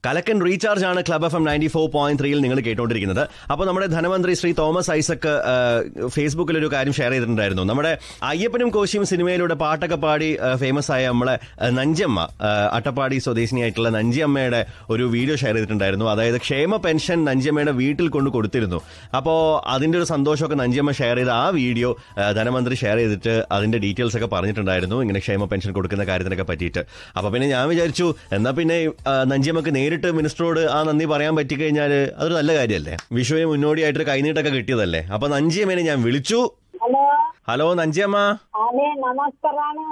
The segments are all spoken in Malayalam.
കലക്കൻ റീചാർജ് ആണ് ക്ലബ് FM 94.3 നിങ്ങൾ കേട്ടുകൊണ്ടിരിക്കുന്നത്. അപ്പോൾ നമ്മുടെ ധനമന്ത്രി ശ്രീ തോമസ് ഐസക് ഫേസ്ബുക്കിൽ ഒരു കാര്യം ഷെയർ ചെയ്തിട്ടുണ്ടായിരുന്നു. നമ്മുടെ അയ്യപ്പനും കോശിയും സിനിമയിലൂടെ പാട്ടൊക്കെ പാടി ഫേമസ് ആയ നമ്മളെ നഞ്ചിയമ്മ, അട്ടപ്പാടി സ്വദേശിനിയായിട്ടുള്ള നഞ്ചിയമ്മയുടെ ഒരു വീഡിയോ ഷെയർ ചെയ്തിട്ടുണ്ടായിരുന്നു. അതായത് ക്ഷേമ പെൻഷൻ നഞ്ചിയമ്മയുടെ വീട്ടിൽ കൊണ്ട് കൊടുത്തിരുന്നു. അപ്പോൾ അതിന്റെ ഒരു സന്തോഷമൊക്കെ നഞ്ചിയമ്മ ഷെയർ ചെയ്ത ആ വീഡിയോ ധനമന്ത്രി ഷെയർ ചെയ്തിട്ട് അതിന്റെ ഡീറ്റെയിൽസ് ഒക്കെ പറഞ്ഞിട്ടുണ്ടായിരുന്നു, ഇങ്ങനെ ക്ഷേമ പെൻഷൻ കൊടുക്കുന്ന കാര്യത്തിനൊക്കെ പറ്റിയിട്ട്. അപ്പൊ പിന്നെ ഞാൻ വിചാരിച്ചു എന്നാ പിന്നെ നഞ്ചിയമ്മക്ക് നേരിട്ട് മിനിസ്റ്ററോട് ആ നന്ദി പറയാൻ പറ്റിക്കഴിഞ്ഞാൽ അതൊരു നല്ല കാര്യമല്ലേ. വിഷുവിന് മുന്നോടിയായിട്ട് കൈനീട്ടൊക്കെ കിട്ടിയതല്ലേ. അപ്പൊ നഞ്ചിയമ്മേനെ ഞാൻ വിളിച്ചു. ഹലോ നഞ്ചിയമ്മ. നമസ്കാരാണ്.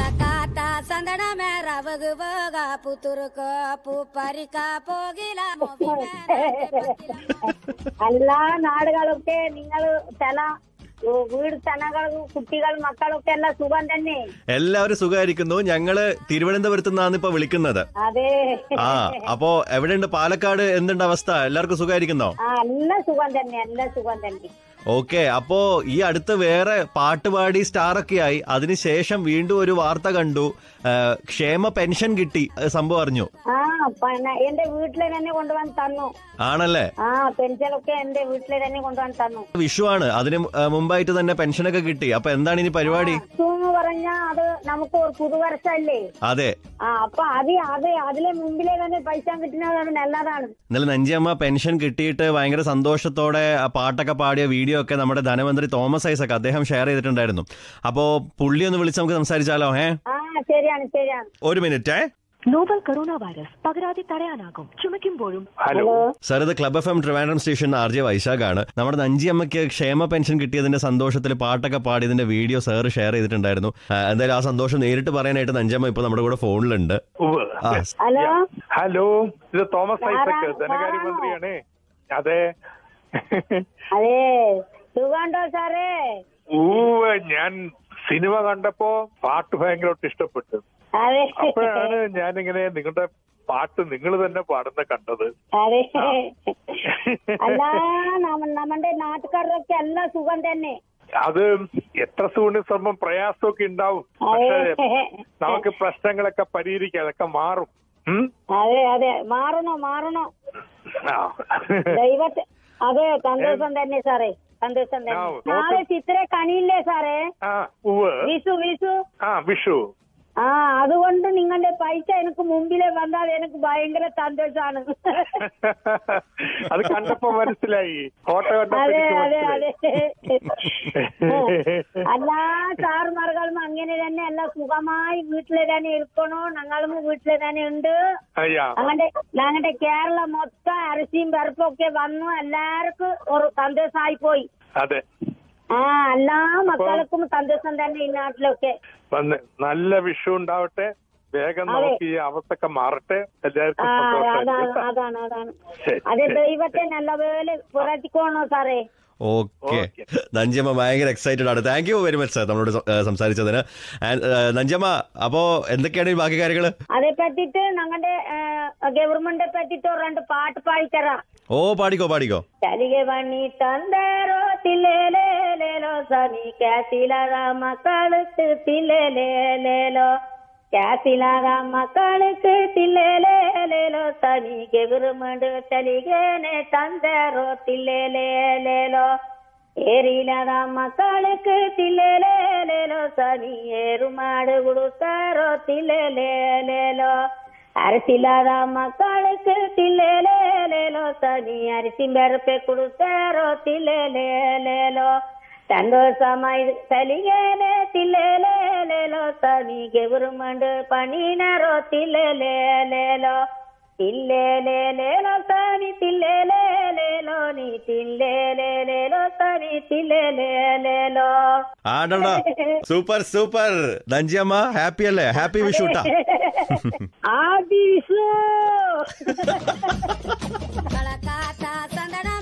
എല്ലാ നാടുകളൊക്കെ നിങ്ങൾ വീട് സ്ഥലങ്ങളും കുട്ടികൾ മക്കളൊക്കെ എല്ലാം സുഖം തന്നെ. എല്ലാവരും സുഖമായിരിക്കുന്നു. ഞങ്ങള് തിരുവനന്തപുരത്ത് നിന്നാണ് ഇപ്പൊ വിളിക്കുന്നത്. അതെ. അപ്പോ എവിടെയുണ്ട് പാലക്കാട്, എന്തുണ്ട് അവസ്ഥ? എല്ലാവർക്കും സുഖമായിരിക്കുന്നോ? എല്ലാം സുഖം തന്നെ, എല്ലാം സുഖം തന്നെ. ഓക്കെ. അപ്പോ ഈ അടുത്ത് വേറെ പാട്ടുപാടി സ്റ്റാറൊക്കെ ആയി, അതിനുശേഷം വീണ്ടും ഒരു വാർത്ത കണ്ടു, ക്ഷേമ പെൻഷൻ കിട്ടി. സംഭവം അറിഞ്ഞു? എന്റെ വീട്ടിലെ തന്നെ കൊണ്ടുവന്ന് തന്നു. ആണല്ലേ? പെൻഷനൊക്കെ എന്റെ വീട്ടിലെ തന്നെ കൊണ്ടുവന്ന് തന്നു. വിഷു ആണ്, അതിന് മുമ്പായിട്ട് തന്നെ പെൻഷനൊക്കെ കിട്ടി. അപ്പൊ എന്താണ് ഇനി പരിപാടി? പറഞ്ഞാ അത് നമുക്ക് ഒരു പുതുവർഷല്ലേ. അതെ. അപ്പൊ അതിലെ മുമ്പിലെ തന്നെ പൈസ കിട്ടുന്നത് നല്ലതാണ്. ഇന്നലെ നഞ്ചിയമ്മ പെൻഷൻ കിട്ടിയിട്ട് ഭയങ്കര സന്തോഷത്തോടെ പാട്ടൊക്കെ പാടിയ വീഡിയോ ഒക്കെ നമ്മുടെ ധനമന്ത്രി തോമസ് ഐസക് അദ്ദേഹം ഷെയർ ചെയ്തിട്ടുണ്ടായിരുന്നു. അപ്പോ പുള്ളി ഒന്ന് വിളിച്ച് നമുക്ക് സംസാരിച്ചാലോ? ശരിയാണ് ശരിയാണ്. ഒരു മിനിറ്റ്. നോവൽ കൊറോണ വൈറസ് പകരാതെ തടയാനാകും ചുമക്കുമ്പോഴും. ഹലോ സർ, ഇത് club FM Trivandrum station RJ Vaishakh ആണ്. നമ്മുടെ നഞ്ചിയമ്മയ്ക്ക് ക്ഷേമ പെൻഷൻ കിട്ടിയതിന്റെ സന്തോഷത്തിൽ പാട്ടൊക്കെ പാടിയതിന്റെ വീഡിയോ സാർ ഷെയർ ചെയ്തിട്ടുണ്ടായിരുന്നു. എന്തായാലും ആ സന്തോഷം നേരിട്ട് പറയാനായിട്ട് നഞ്ചിയമ്മ ഇപ്പൊ നമ്മുടെ കൂടെ ഫോണിലുണ്ട്. ഹലോ, ഇത് തോമസ് ഐസക്, ധനകാര്യമന്ത്രിയാണ്. അതെ അതെ. സുഖമുണ്ടോ സാറേ? ഞാൻ സിനിമ കണ്ടപ്പോ പാട്ട് ഭയങ്കരമായിട്ട് ഇഷ്ടപ്പെട്ടു. അപ്പോഴാണ് ഞാനിങ്ങനെ നിങ്ങളുടെ പാട്ട് നിങ്ങൾ തന്നെ പാടുന്ന കണ്ടത്. അതെ. അല്ല, നമ്മുടെ നാട്ടുകാരൊക്കെ എല്ലാം സുഖം തന്നെ. അത് എത്ര സുഖം പ്രയാസമൊക്കെ ഉണ്ടാവും, പക്ഷേ നമുക്ക് പ്രശ്നങ്ങളൊക്കെ പരിഹരിക്കാം, അതൊക്കെ മാറും. അതെ അതെ, മാറണോ ദൈവത്തെ. അതെ, സന്തോഷം തന്നെ സാറേ, സന്തോഷം തന്നെ. നാളെ ചിത്ര കണിയില്ലേ സാറേ? വിഷു. അതുകൊണ്ട് നിങ്ങളുടെ പൈസ എനിക്ക് മുമ്പിലെ വന്നാൽ എനിക്ക് ഭയങ്കര സന്തോഷമാണ്. അത് കണ്ടപ്പോ മനസ്സിലായി. അതെ അതെ അതെ. എല്ലാ സാറുമാർകളും അങ്ങനെ തന്നെ എല്ലാം സുഖമായി വീട്ടിലെ തന്നെ ഇരിക്കണോ. ഞങ്ങളും വീട്ടിലെ തന്നെ ഉണ്ട്. ഞങ്ങളുടെ കേരളം മൊത്തം അരിശിയും പരിപ്പൊക്കെ വന്നു, എല്ലാവർക്കും ഒരു സന്തോഷമായി പോയി. അതെ. എല്ലാ മക്കൾക്കും സന്തോഷം തന്നെ ഈ നാട്ടിലൊക്കെ. നല്ല വിഷു ഉണ്ടാവട്ടെ, വേഗം നമുക്ക് ഈ അവസ്ഥയൊക്കെ മാറട്ടെ. എല്ലാവർക്കും അതാണ്. അതെ, ദൈവത്തെ നല്ലപോലെ പുറത്തിക്കോണോ സാറേ. ഓക്കെ. നഞ്ചിയമ്മ ഭയങ്കര എക്സൈറ്റഡ് ആണ്. Thank you very much sir നമ്മളോട് സംസാരിച്ചതിന്. നഞ്ചിയമ്മ, അപ്പോ എന്തൊക്കെയാണ് ബാക്കി കാര്യങ്ങള്? അതേ പറ്റിട്ട് ഞങ്ങളുടെ ഗവൺമെന്റിനെ പറ്റിട്ട് രണ്ട് പാട്ട് പാടിത്തരാം. പാടിക്കോ. ചലികെ വണ്ണി തന്തേരോ തില്ലേലേലോ സനി കാസിലാകാ മക്കൾക്ക് തില്ലേലേലോ കാസിലാകാ മക്കൾക്ക് തില്ലേലേലോ സനി ഗവൺമെന്റ് ചലികേനെ തന്തേരോ തില്ലേലേലോ ഏറിയിലാകാ മക്കൾക്ക് തില്ലേലേലോ സനി ഏറുമാട് കൊടുത്താരോ തില്ലേലേലോ അരസില്ലാത മക്കൾക്ക് തില്ലേലേലോ സനി അരിശിം പരപ്പെ കൊടുത്താരോ തില്ലേലേലോ സന്തോഷമായി സലികേനെ തില്ലേലേലോ സനി ഗവൺമെന്റ് പണിനറോ തില്ലേലേലോ തില്ലേലേലോ സനി തില്ലേലേലോ നീ തില്ലേലേലോ സനി തില്ലേലേലോ. സൂപ്പർ നഞ്ചിയമ്മ, ഹാപ്പി അല്ലേ? ഹാപ്പി വിഷു. ഹാപ്പി വിഷു.